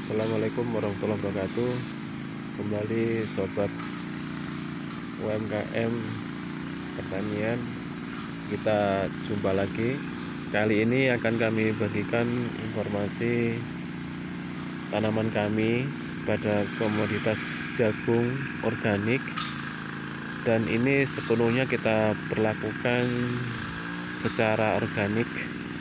Assalamualaikum warahmatullahi wabarakatuh. Kembali sobat UMKM pertanian, kita jumpa lagi. Kali ini akan kami bagikan informasi tanaman kami pada komoditas jagung organik, dan ini sepenuhnya kita berlakukan secara organik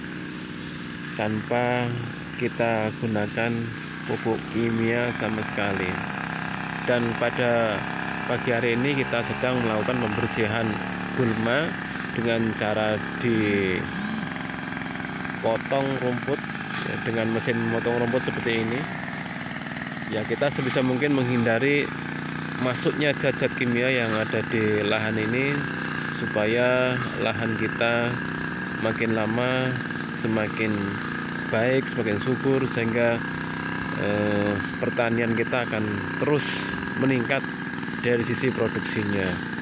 tanpa kita gunakan pupuk kimia sama sekali. Dan pada pagi hari ini kita sedang melakukan pembersihan gulma dengan cara dipotong rumput ya, dengan mesin memotong rumput seperti ini ya. Kita sebisa mungkin menghindari masuknya zat-zat kimia yang ada di lahan ini, supaya lahan kita makin lama semakin baik, semakin subur, sehingga pertanian kita akan terus meningkat dari sisi produksinya.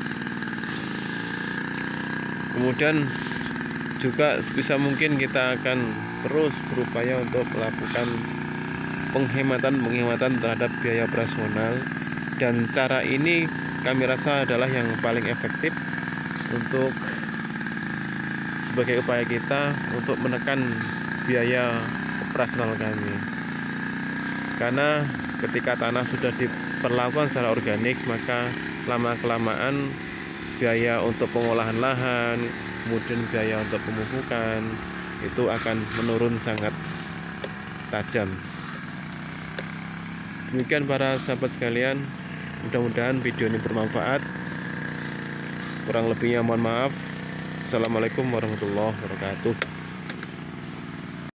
Kemudian juga sebisa mungkin kita akan terus berupaya untuk melakukan penghematan terhadap biaya operasional, dan cara ini kami rasa adalah yang paling efektif untuk sebagai upaya kita untuk menekan biaya operasional kami. Karena ketika tanah sudah diperlakukan secara organik, maka lama-kelamaan biaya untuk pengolahan lahan, kemudian biaya untuk pemupukan itu akan menurun sangat tajam. Demikian para sahabat sekalian, mudah-mudahan video ini bermanfaat. Kurang lebihnya mohon maaf. Assalamualaikum warahmatullahi wabarakatuh.